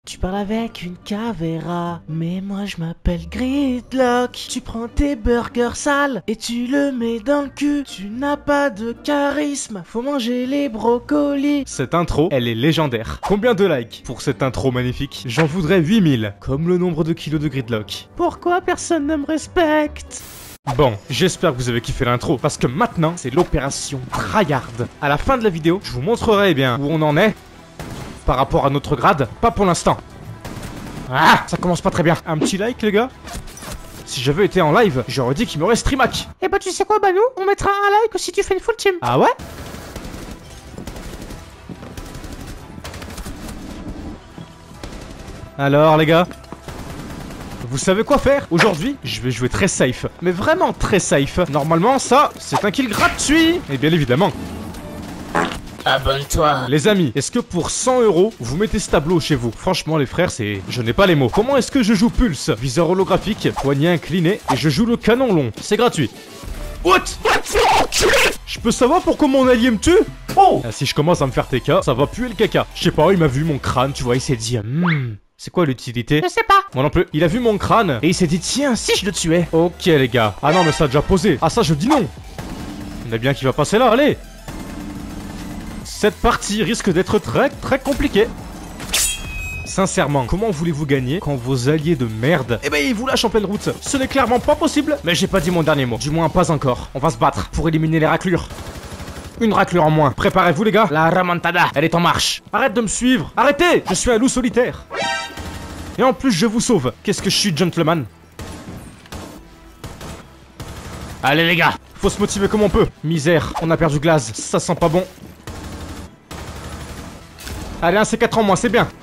Tu parles avec une cavéra, mais moi je m'appelle Gridlock. Tu prends tes burgers sales et tu le mets dans le cul. Tu n'as pas de charisme, faut manger les brocolis. Cette intro, elle est légendaire. Combien de likes pour cette intro magnifique? J'en voudrais 8000, comme le nombre de kilos de Gridlock. Pourquoi personne ne me respecte? Bon, j'espère que vous avez kiffé l'intro, parce que maintenant, c'est l'opération Tryhard. À la fin de la vidéo, je vous montrerai bien où on en est par rapport à notre grade, pas pour l'instant. Ah, ça commence pas très bien. Un petit like, les gars? Si j'avais été en live, j'aurais dit qu'il me reste Trimac. Eh bah tu sais quoi, bah nous, on mettra un like si tu fais une full team. Ah ouais? Alors, les gars? Vous savez quoi faire? Aujourd'hui, je vais jouer très safe. Mais vraiment très safe. Normalement, ça, c'est un kill gratuit. Et bien évidemment. Abonne-toi. Les amis, est-ce que pour 100 €, vous mettez ce tableau chez vous? Franchement, les frères, c'est... Je n'ai pas les mots. Comment est-ce que je joue Pulse? Viseur holographique, poignet incliné, et je joue le canon long. C'est gratuit. What? Je peux savoir pourquoi mon allié me tue? Oh! Si je commence à me faire TK, ça va puer le caca. Je sais pas, il m'a vu mon crâne, tu vois, il s'est dit... c'est quoi l'utilité? Je sais pas. Moi non plus. Il a vu mon crâne, et il s'est dit, tiens, si je le tuais. Ok, les gars. Ah non, mais ça a déjà posé. Ah ça, je dis non. On est bien qu'il va passer là, allez. Cette partie risque d'être très compliquée. Sincèrement, comment voulez-vous gagner quand vos alliés de merde, eh ben ils vous lâchent en pleine route? Ce n'est clairement pas possible. Mais j'ai pas dit mon dernier mot. Du moins pas encore. On va se battre pour éliminer les raclures. Une raclure en moins. Préparez-vous les gars. La remontada, elle est en marche. Arrête de me suivre. Arrêtez. Je suis un loup solitaire. Et en plus je vous sauve. Qu'est-ce que je suis, gentleman? Allez les gars. Faut se motiver comme on peut. Misère, on a perdu Glaze. Ça sent pas bon. Allez, un C4 en moins, c'est bien.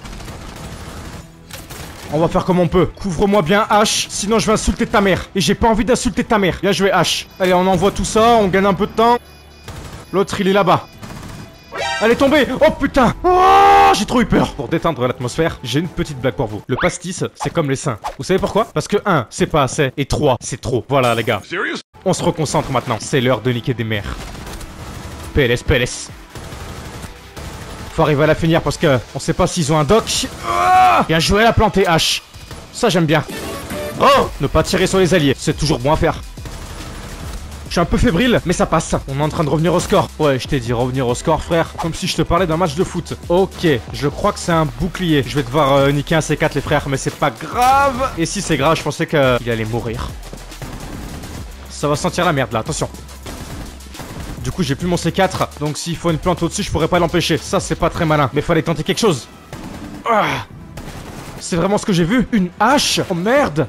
On va faire comme on peut. Couvre-moi bien, H, sinon je vais insulter ta mère. Et j'ai pas envie d'insulter ta mère. Bien joué, H. Allez, on envoie tout ça, on gagne un peu de temps. L'autre, il est là-bas. Elle est tombée. Oh putain. Oh, j'ai trop eu peur. Pour détendre l'atmosphère, j'ai une petite blague pour vous. Le pastis, c'est comme les seins. Vous savez pourquoi? Parce que 1, c'est pas assez. Et 3, c'est trop. Voilà, les gars. On se reconcentre maintenant. C'est l'heure de niquer des mères. PLS, PLS. Faut arriver à la finir parce que on sait pas s'ils ont un doc. Bien joué à la planter, H. Ça j'aime bien. Oh, ne pas tirer sur les alliés, c'est toujours bon à faire. Je suis un peu fébrile, mais ça passe. On est en train de revenir au score. Ouais, je t'ai dit revenir au score, frère. Comme si je te parlais d'un match de foot. Ok, je crois que c'est un bouclier. Je vais devoir niquer un C4, les frères, mais c'est pas grave. Et si c'est grave, je pensais qu'il allait mourir. Ça va sentir la merde là, attention. Du coup j'ai plus mon C4, donc s'il faut une plante au-dessus je pourrais pas l'empêcher. Ça c'est pas très malin, mais fallait tenter quelque chose. C'est vraiment ce que j'ai vu. Une hache. Oh merde.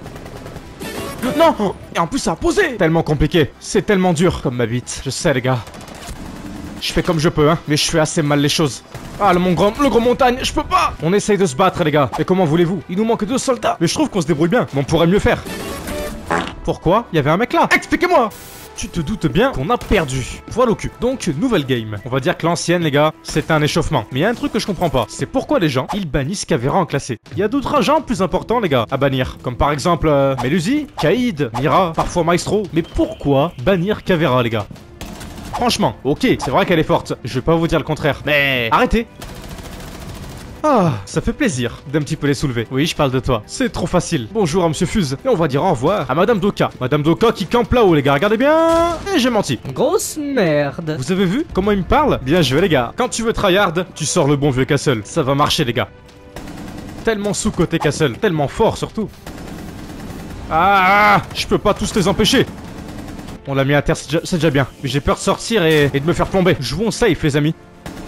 Non. Et en plus ça a posé. Tellement compliqué, c'est tellement dur comme ma bite. Je sais les gars. Je fais comme je peux hein, mais je fais assez mal les choses. Ah le gros montagne, je peux pas. On essaye de se battre les gars. Et comment voulez-vous? Il nous manque 2 soldats. Mais je trouve qu'on se débrouille bien, mais on pourrait mieux faire. Pourquoi? Il y avait un mec là. Expliquez-moi. Tu te doutes bien qu'on a perdu. Voilà au cul. Donc, nouvelle game. On va dire que l'ancienne, les gars, c'était un échauffement. Mais il y a un truc que je comprends pas. C'est pourquoi les gens, ils bannissent Cavéra en classé. Il y a d'autres agents plus importants, les gars, à bannir. Comme par exemple, Melusi, Kaïd, Mira, parfois Maestro. Mais pourquoi bannir Cavéra, les gars? Franchement, ok, c'est vrai qu'elle est forte. Je vais pas vous dire le contraire. Mais arrêtez. Ah, ça fait plaisir d'un petit peu les soulever. Oui, je parle de toi. C'est trop facile. Bonjour à Monsieur Fuse. Et on va dire au revoir à Madame Doka. Madame Doka qui campe là-haut, les gars. Regardez bien. Et j'ai menti. Grosse merde. Vous avez vu comment il me parle? Bien joué, les gars. Quand tu veux tryhard, tu sors le bon vieux Castle. Ça va marcher, les gars. Tellement sous-côté Castle. Tellement fort, surtout. Ah, je peux pas tous les empêcher. On l'a mis à terre, c'est déjà bien. Mais j'ai peur de sortir et de me faire plomber. Jouons safe, les amis.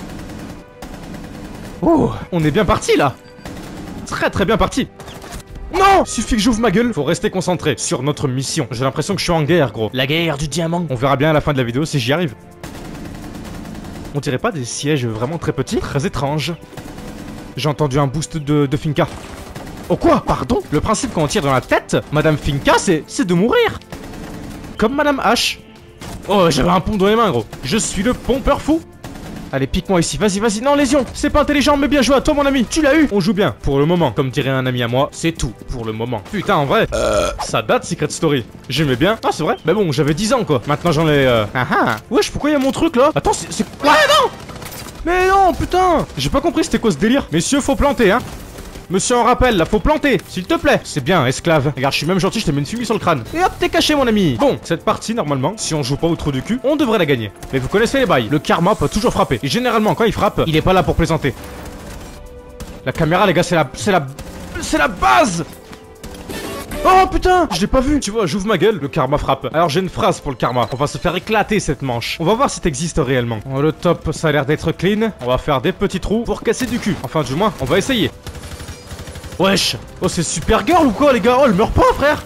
Oh, on est bien parti là. Très bien parti. Non, suffit que j'ouvre ma gueule. Faut rester concentré sur notre mission. J'ai l'impression que je suis en guerre, gros. La guerre du diamant. On verra bien à la fin de la vidéo si j'y arrive. On dirait pas des sièges vraiment très petits? Très étrange. J'ai entendu un boost de Finka. Oh quoi? Pardon? Le principe quand on tire dans la tête, Madame Finka, c'est de mourir. Comme Madame H. Oh, j'avais un pont dans les mains, gros. Je suis le pompeur fou. Allez, pique-moi ici, vas-y, non, lésion. C'est pas intelligent, mais bien joué à toi, mon ami. Tu l'as eu. On joue bien, pour le moment. Comme dirait un ami à moi, c'est tout, pour le moment. Putain, en vrai, ça date, Secret Story. J'aimais bien. Ah, c'est vrai. Mais bon, j'avais 10 ans, quoi. Maintenant, j'en ai... Wesh, pourquoi il y a mon truc, là? Attends, c'est... Ouais, non. Mais non, putain. J'ai pas compris, c'était quoi ce délire? Messieurs, faut planter, hein. Monsieur en rappel, là, faut planter, s'il te plaît. C'est bien, esclave. Regarde, je suis même gentil, je te mets une fumée sur le crâne. Et hop, t'es caché, mon ami. Bon, cette partie, normalement, si on joue pas au trou du cul, on devrait la gagner. Mais vous connaissez les bails. Le karma peut toujours frapper. Et généralement, quand il frappe, il est pas là pour plaisanter. La caméra, les gars, c'est la base. Oh putain, je l'ai pas vu. Tu vois, j'ouvre ma gueule, le karma frappe. Alors j'ai une phrase pour le karma. On va se faire éclater cette manche. On va voir si t'existes réellement. Oh, le top, ça a l'air d'être clean. On va faire des petits trous pour casser du cul. Enfin, du moins, on va essayer. Wesh. Oh, c'est Supergirl ou quoi, les gars? Oh, elle meurt pas, frère.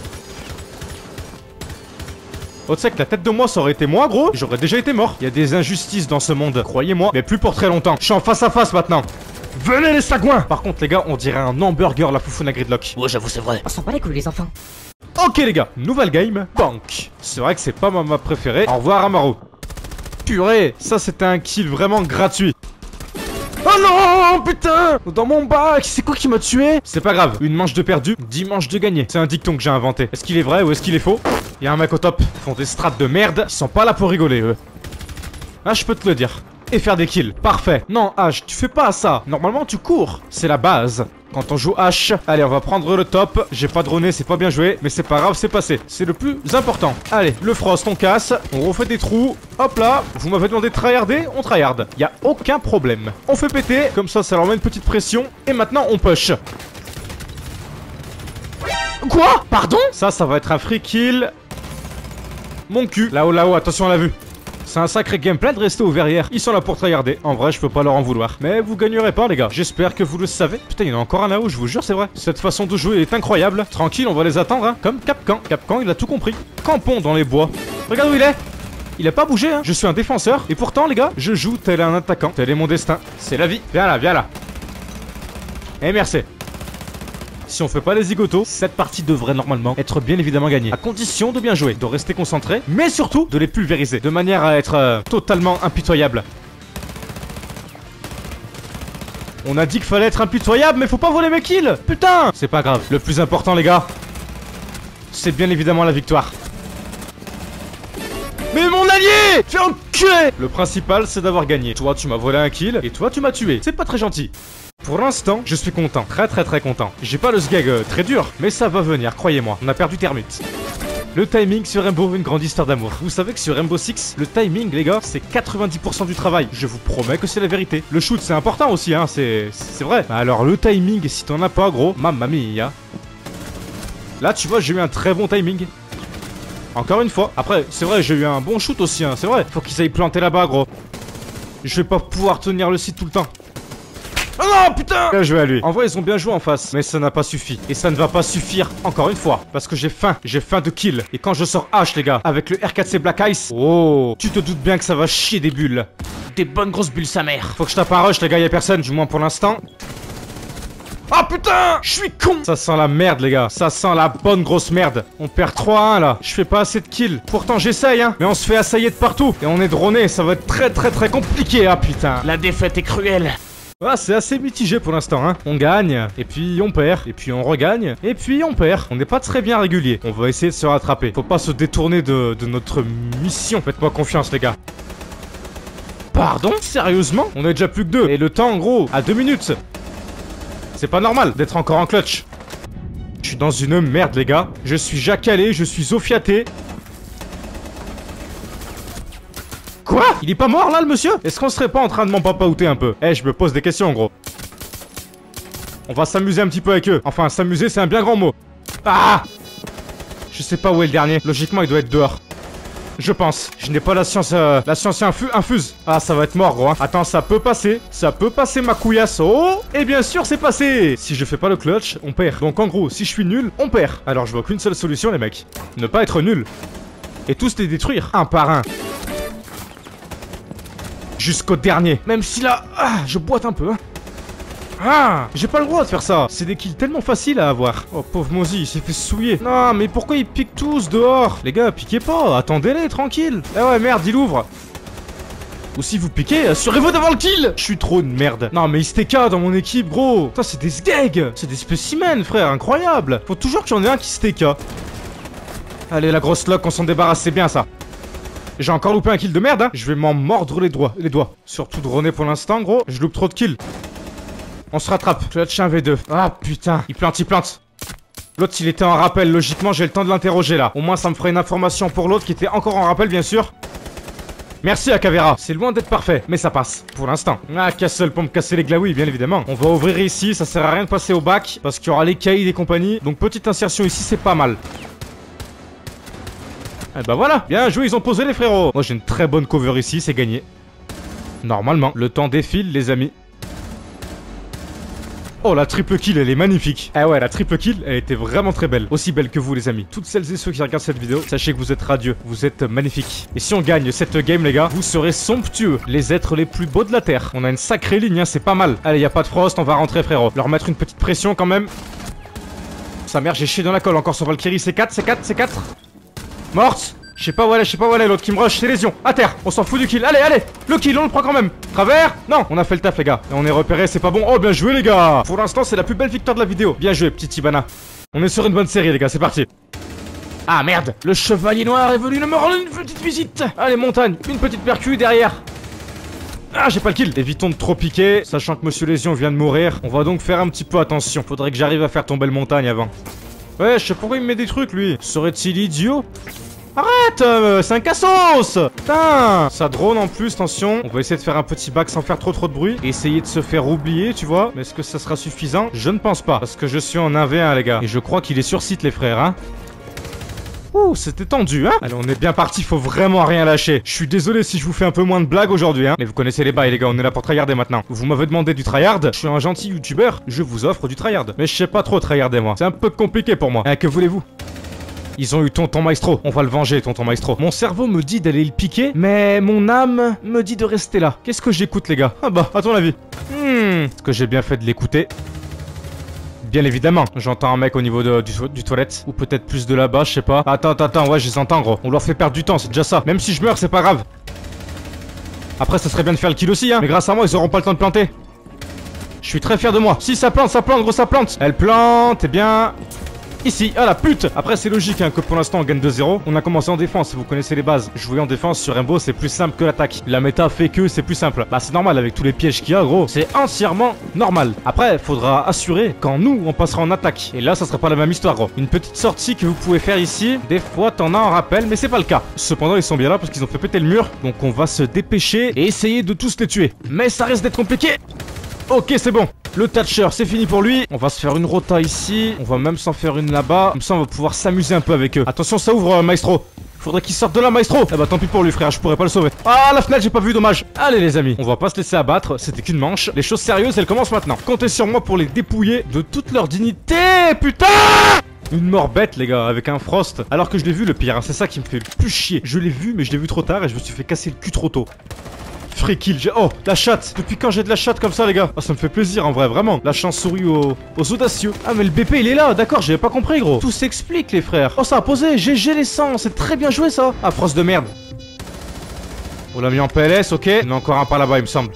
Oh, tu sais que la tête de moi, ça aurait été moi, gros. J'aurais déjà été mort. Il y a des injustices dans ce monde, croyez-moi. Mais plus pour très longtemps. Je suis en face à face maintenant. Venez les sagouins. Par contre les gars, on dirait un hamburger la foufoune à gridlock. Ouais, j'avoue, c'est vrai. On s'en bat les couilles, les enfants. Ok les gars, nouvelle game, bank. C'est vrai que c'est pas ma map préférée. Au revoir Amaro. Purée, ça c'était un kill vraiment gratuit. Oh non, putain. Dans mon bac, c'est quoi qui m'a tué? C'est pas grave, une manche de perdu, 10 manches de gagné. C'est un dicton que j'ai inventé. Est-ce qu'il est vrai ou est-ce qu'il est faux? Il y a un mec au top, ils font des strats de merde. Ils sont pas là pour rigoler eux. Ah, je peux te le dire. Et faire des kills. Parfait. Non, H, tu fais pas ça. Normalement, tu cours. C'est la base. Quand on joue H, allez, on va prendre le top. J'ai pas droné, c'est pas bien joué, mais c'est pas grave, c'est passé. C'est le plus important. Allez, le frost, on casse. On refait des trous. Hop là. Vous m'avez demandé de tryharder, on tryhard. Y a aucun problème. On fait péter. Comme ça leur met une petite pression. Et maintenant, on push. Quoi? Pardon? Ça va être un free kill. Mon cul. Là-haut, attention à la vue. C'est un sacré gameplay de rester au verrière. Ils sont là pour tryharder. En vrai, je peux pas leur en vouloir. Mais vous gagnerez pas, les gars. J'espère que vous le savez. Putain, il y en a encore un là-haut, je vous jure, c'est vrai. Cette façon de jouer est incroyable. Tranquille, on va les attendre, hein. Comme Capcan. Capcan, il a tout compris. Campons dans les bois. Regarde où il est. Il a pas bougé, hein. Je suis un défenseur. Et pourtant, les gars, je joue tel un attaquant. Tel est mon destin. C'est la vie. Viens là, viens là. Et merci. Si on fait pas les zigotos, cette partie devrait normalement être bien évidemment gagnée. À condition de bien jouer, de rester concentré, mais surtout de les pulvériser, de manière à être totalement impitoyable. On a dit qu'il fallait être impitoyable, mais faut pas voler mes kills. Putain. C'est pas grave. Le plus important, les gars, c'est bien évidemment la victoire. Mais mon allié! Fais enculer! Le principal, c'est d'avoir gagné. Toi, tu m'as volé un kill, et toi, tu m'as tué. C'est pas très gentil. Pour l'instant, je suis content, très content. J'ai pas le sgeg très dur, mais ça va venir, croyez-moi. On a perdu Termite. Le timing sur Rainbow, une grande histoire d'amour. Vous savez que sur Rainbow Six, le timing, les gars, c'est 90% du travail. Je vous promets que c'est la vérité. Le shoot, c'est important aussi, hein, c'est vrai. Alors, le timing, si t'en as pas, gros, mamma mia. Là, tu vois, j'ai eu un très bon timing. Encore une fois. Après, c'est vrai, j'ai eu un bon shoot aussi, hein, c'est vrai. Faut qu'ils aillent planter là-bas, gros. Je vais pas pouvoir tenir le site tout le temps. Oh non, putain! Bien joué à lui. En vrai, ils ont bien joué en face, mais ça n'a pas suffi. Et ça ne va pas suffire encore une fois. Parce que j'ai faim de kill. Et quand je sors H, les gars, avec le R4C Black Ice, oh, tu te doutes bien que ça va chier des bulles. Des bonnes grosses bulles, sa mère. Faut que je tape un rush, les gars, y'a personne, du moins pour l'instant. Ah putain! Je suis con! Ça sent la merde, les gars. Ça sent la bonne grosse merde. On perd 3-1 là. Je fais pas assez de kills. Pourtant, j'essaye, hein. Mais on se fait assailler de partout. Et on est droné. Ça va être très compliqué. Ah putain. La défaite est cruelle. Ah, c'est assez mitigé pour l'instant, hein. On gagne, et puis on perd, et puis on regagne, et puis on perd. On n'est pas très bien régulier. On va essayer de se rattraper. Faut pas se détourner de notre mission. Faites-moi confiance, les gars. Pardon? Sérieusement? On est déjà plus que 2. Et le temps, en gros, à 2 minutes. C'est pas normal d'être encore en clutch. Je suis dans une merde, les gars. Je suis jacalé, je suis ofiaté. Quoi? Il est pas mort là, le monsieur? Est-ce qu'on serait pas en train de m'en papaouter un peu? Eh, je me pose des questions, gros. On va s'amuser un petit peu avec eux. Enfin, s'amuser, c'est un bien grand mot. Ah! Je sais pas où est le dernier. Logiquement, il doit être dehors. Je pense. Je n'ai pas la science infuse. Ah, ça va être mort, gros. Hein. Attends, ça peut passer. Ça peut passer, ma couillasse. Oh! Et bien sûr, c'est passé. Si je fais pas le clutch, on perd. Donc, en gros, si je suis nul, on perd. Alors, je vois qu'une seule solution, les mecs. Ne pas être nul. Et tous les détruire, un par un. Jusqu'au dernier. Même si là, je boite un peu. Hein. Ah, j'ai pas le droit de faire ça. C'est des kills tellement faciles à avoir. Oh, pauvre Mozi, il s'est fait souiller. Non, mais pourquoi ils piquent tous dehors? Les gars, piquez pas. Attendez-les, tranquille. Ah ouais, merde, il ouvre. Ou si vous piquez, assurez-vous d'avoir le kill. Je suis trop une merde. Non, mais STK dans mon équipe, gros. Ça, c'est des sgags. C'est des spécimens, frère. Incroyable. Faut toujours qu'il y en ait un qui STK. Allez, la grosse lock, on s'en débarrasse. C'est bien, ça. J'ai encore loupé un kill de merde, hein. Je vais m'en mordre les doigts. Surtout droné pour l'instant, gros. Je loupe trop de kills. On se rattrape. Clutch 1 V2. Ah putain. Il plante. L'autre il était en rappel. Logiquement j'ai le temps de l'interroger là. Au moins ça me ferait une information pour l'autre qui était encore en rappel bien sûr. Merci à Caveira. C'est loin d'être parfait, mais ça passe, pour l'instant. Ah, Castle pour me casser les glaouis, bien évidemment. On va ouvrir ici, ça sert à rien de passer au bac, parce qu'il y aura les caïds et compagnie. Donc petite insertion ici, c'est pas mal. Et bah voilà, bien joué, ils ont posé les frérots. Moi j'ai une très bonne cover ici, c'est gagné. Normalement, le temps défile les amis. Oh la triple kill elle est magnifique. Ah ouais la triple kill elle était vraiment très belle. Aussi belle que vous les amis. Toutes celles et ceux qui regardent cette vidéo, sachez que vous êtes radieux, vous êtes magnifiques. Et si on gagne cette game les gars, vous serez somptueux. Les êtres les plus beaux de la terre. On a une sacrée ligne hein, c'est pas mal. Allez y a pas de frost, on va rentrer frérot. Leur mettre une petite pression quand même. Sa mère j'ai chié dans la colle encore sur Valkyrie. C'est 4. Morte. Je sais pas où elle est, l'autre qui me rush, c'est lésion. À terre, on s'en fout du kill. Allez, le kill, on le prend quand même. Travers. Non, on a fait le taf les gars. Et on est repéré, c'est pas bon. Oh, bien joué les gars. Pour l'instant, c'est la plus belle victoire de la vidéo. Bien joué, petit Ibana. On est sur une bonne série les gars, c'est parti. Ah merde, le chevalier noir est venu me rendre une petite visite. Allez, montagne, une petite percu derrière. Ah, j'ai pas le kill. Évitons de trop piquer, sachant que Monsieur Lésion vient de mourir. On va donc faire un petit peu attention. Faudrait que j'arrive à faire tomber le montagne avant. Ouais, je sais pourquoi il me met des trucs lui. Serait-il idiot? Arrête, c'est un cassos. Putain. Ça drone en plus, attention. On va essayer de faire un petit bac sans faire trop de bruit. Et essayer de se faire oublier, tu vois. Mais est-ce que ça sera suffisant? Je ne pense pas. Parce que je suis en 1v1 les gars. Et je crois qu'il est sur site les frères, hein. Ouh, c'était tendu, hein. Allez, on est bien parti, faut vraiment rien lâcher. Je suis désolé si je vous fais un peu moins de blagues aujourd'hui, hein. Mais vous connaissez les bails les gars, on est là pour tryharder maintenant. Vous m'avez demandé du tryhard. Je suis un gentil youtubeur, je vous offre du tryhard. Mais je sais pas trop tryharder moi. C'est un peu compliqué pour moi. Que voulez-vous? Ils ont eu tonton Maestro, on va le venger tonton Maestro. Mon cerveau me dit d'aller le piquer, mais mon âme me dit de rester là. Qu'est-ce que j'écoute les gars? Ah bah, à ton avis. Est-ce que j'ai bien fait de l'écouter? Bien évidemment, j'entends un mec au niveau du toilette. Ou peut-être plus de là-bas, je sais pas. Attends, ouais je les entends gros. On leur fait perdre du temps, c'est déjà ça. Même si je meurs, c'est pas grave. Après ça serait bien de faire le kill aussi hein. Mais grâce à moi, ils auront pas le temps de planter. Je suis très fier de moi. Si ça plante gros, ça plante. Elle plante, eh bien... Ici, ah la pute. Après c'est logique hein, que pour l'instant on gagne 2-0. On a commencé en défense, vous connaissez les bases. Jouer en défense sur Rainbow c'est plus simple que l'attaque. La méta fait que c'est plus simple. Bah c'est normal avec tous les pièges qu'il y a gros. C'est entièrement normal. Après faudra assurer quand nous on passera en attaque. Et là ça sera pas la même histoire gros. Une petite sortie que vous pouvez faire ici. Des fois t'en as en rappel mais c'est pas le cas. Cependant ils sont bien là parce qu'ils ont fait péter le mur. Donc on va se dépêcher et essayer de tous les tuer. Mais ça risque d'être compliqué. Ok c'est bon. Le Thatcher c'est fini pour lui. On va se faire une rota ici. On va même s'en faire une là-bas. Comme ça on va pouvoir s'amuser un peu avec eux. Attention ça ouvre Maestro. Faudrait qu'il sorte de là Maestro. Eh bah tant pis pour lui frère, je pourrais pas le sauver. Ah la fenêtre j'ai pas vu, dommage. Allez les amis, on va pas se laisser abattre. C'était qu'une manche. Les choses sérieuses elles commencent maintenant. Comptez sur moi pour les dépouiller de toute leur dignité. Putain. Une mort bête les gars, avec un frost. Alors que je l'ai vu le pire hein. C'est ça qui me fait le plus chier. Je l'ai vu mais je l'ai vu trop tard et je me suis fait casser le cul trop tôt. Free kill, oh la chatte. Depuis quand j'ai de la chatte comme ça les gars? Oh ça me fait plaisir en vrai, vraiment. La chance sourit aux audacieux. Ah mais le BP il est là, d'accord, j'avais pas compris gros. Tout s'explique les frères. Oh ça a posé, GG les 100, c'est très bien joué ça. Ah frost de merde. On l'a mis en PLS, ok. Il y en a encore un par là-bas il me semble.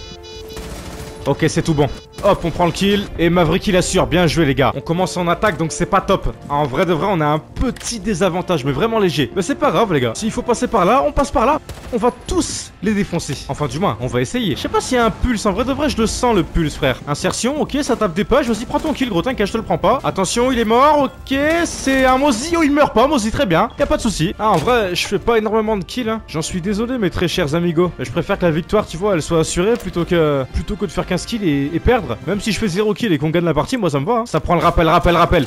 Ok c'est tout bon. Hop on prend le kill et Maverick il assure. Bien joué les gars. On commence en attaque donc c'est pas top. En vrai de vrai on a un petit désavantage mais vraiment léger. Mais c'est pas grave les gars. S'il faut passer par là, on passe par là. On va tous les défoncer. Enfin du moins on va essayer. Je sais pas s'il y a un pulse. En vrai de vrai je le sens le pulse frère. Insertion, ok ça tape des pages. Vas-y prends ton kill gros, t'inquiète je te le prends pas. Attention il est mort, ok. C'est un Mozi. Oh il meurt pas Mozi, très bien. Y a pas de souci. Ah en vrai je fais pas énormément de kills hein. J'en suis désolé mes très chers amigos. Je préfère que la victoire tu vois elle soit assurée plutôt que de faire 15 kills et perdre. Même si je fais 0 kill et qu'on gagne la partie, moi ça me va hein. Ça prend le rappel.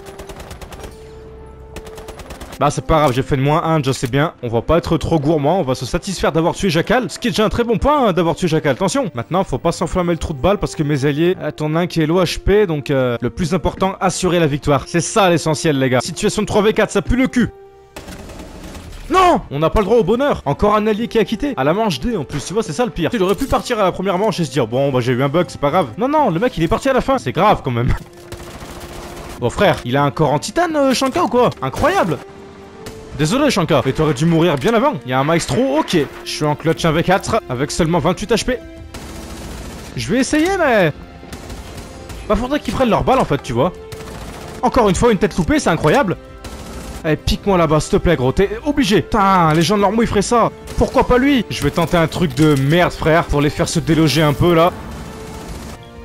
Bah c'est pas grave, j'ai fait de -1, je sais bien. On va pas être trop gourmand, on va se satisfaire d'avoir tué Jackal. Ce qui est déjà un très bon point hein, d'avoir tué Jackal, attention. Maintenant faut pas s'enflammer le trou de balle parce que mes alliés t'en as un qui est low HP. Donc le plus important, assurer la victoire. C'est ça l'essentiel les gars. Situation de 3v4, ça pue le cul. Non, on n'a pas le droit au bonheur. Encore un allié qui a quitté. À la manche D en plus, tu vois, c'est ça le pire. Il aurait pu partir à la première manche et se dire bon bah j'ai eu un bug, c'est pas grave. Non, le mec il est parti à la fin. C'est grave quand même. Bon frère, il a un corps en titane Shanka ou quoi? Incroyable. Désolé Shanka, mais t'aurais dû mourir bien avant. Il y a un Maestro, ok. Je suis en clutch 1v4 avec seulement 28 HP. Je vais essayer mais... Bah faudrait qu'ils prennent leur balle en fait, tu vois. Encore une fois une tête loupée, c'est incroyable. Eh, pique-moi là-bas, s'il te plaît, gros. T'es obligé. Putain, les gens de normaux, ils feraient ça. Pourquoi pas lui? Je vais tenter un truc de merde, frère, pour les faire se déloger un peu, là.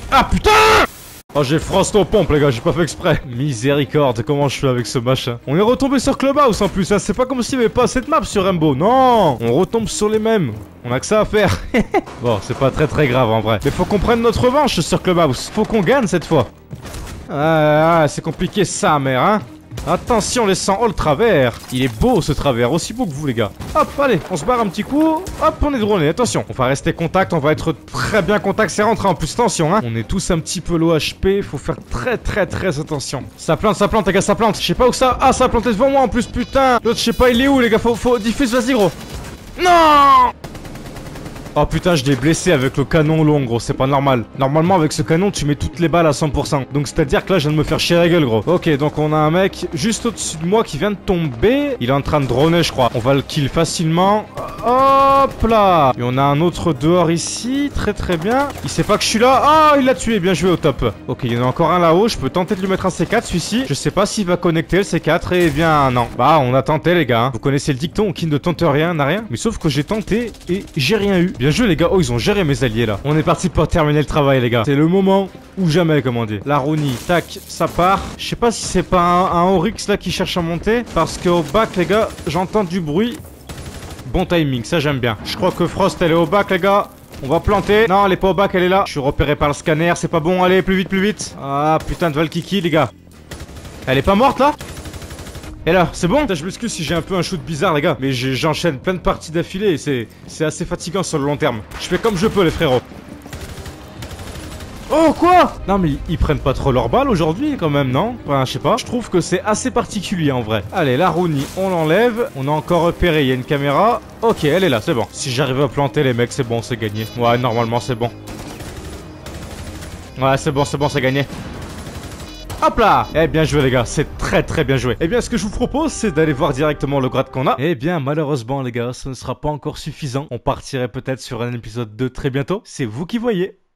Ah putain! Oh j'ai Frost aux pompes les gars, j'ai pas fait exprès. Miséricorde, comment je fais avec ce machin? On est retombé sur Clubhouse en plus, hein. C'est pas comme s'il y avait pas cette map sur Rainbow, non. On retombe sur les mêmes, on a que ça à faire. Bon, c'est pas très grave en vrai. Mais faut qu'on prenne notre revanche sur Clubhouse. Faut qu'on gagne cette fois. Ah, c'est compliqué ça mère hein. Attention les sangs, oh le travers. Il est beau ce travers, aussi beau que vous les gars. Hop, allez, on se barre un petit coup. Hop, on est droné, attention. On va rester contact, on va être très bien contact. C'est rentré en plus, attention hein. On est tous un petit peu low HP, faut faire très attention. Ça plante les gars, ça plante. Je sais pas où ça... Ah, ça a planté devant moi en plus, putain. L'autre, je sais pas, il est où les gars, faut diffuse, vas-y gros. Non. Oh putain, je l'ai blessé avec le canon long, gros, c'est pas normal. Normalement, avec ce canon, tu mets toutes les balles à 100%. Donc, c'est-à-dire que là, je viens de me faire chier la gueule, gros. Ok, donc on a un mec juste au-dessus de moi qui vient de tomber. Il est en train de droner, je crois. On va le kill facilement. Hop là. Et on a un autre dehors ici, très bien. Il sait pas que je suis là. Ah, il l'a tué, bien joué au top. Ok, il y en a encore un là-haut, je peux tenter de lui mettre un C4, celui-ci. Je sais pas s'il va connecter le C4, et bien non. Bah, on a tenté, les gars. Hein. Vous connaissez le dicton, qui ne tente rien n'a rien. Mais sauf que j'ai tenté, et j'ai rien eu. Bien joué les gars, oh ils ont géré mes alliés là. On est parti pour terminer le travail les gars. C'est le moment ou jamais comme on dit. La Rooney, tac, ça part. Je sais pas si c'est pas un Oryx là qui cherche à monter. Parce qu'au bac les gars, j'entends du bruit. Bon timing, ça j'aime bien. Je crois que Frost elle est au bac les gars. On va planter. Non elle est pas au bac, elle est là. Je suis repéré par le scanner, c'est pas bon. Allez plus vite. Ah putain de Valkiki les gars. Elle est pas morte là? Et là, c'est bon? Je m'excuse si j'ai un peu un shoot bizarre les gars, mais j'enchaîne plein de parties d'affilée et c'est assez fatigant sur le long terme. Je fais comme je peux les frérots. Oh quoi? Non mais ils prennent pas trop leurs balles aujourd'hui quand même, non? Enfin je sais pas, je trouve que c'est assez particulier en vrai. Allez la Rooney, on l'enlève. On a encore repéré, il y a une caméra. Ok, elle est là, c'est bon. Si j'arrive à planter les mecs, c'est bon, c'est gagné. Ouais, normalement c'est bon. Ouais, c'est bon, c'est gagné. Hop là! Eh bien joué les gars, c'est très bien joué. Eh bien ce que je vous propose c'est d'aller voir directement le grade qu'on a. Eh bien malheureusement les gars, ce ne sera pas encore suffisant. On partirait peut-être sur un épisode 2 très bientôt. C'est vous qui voyez.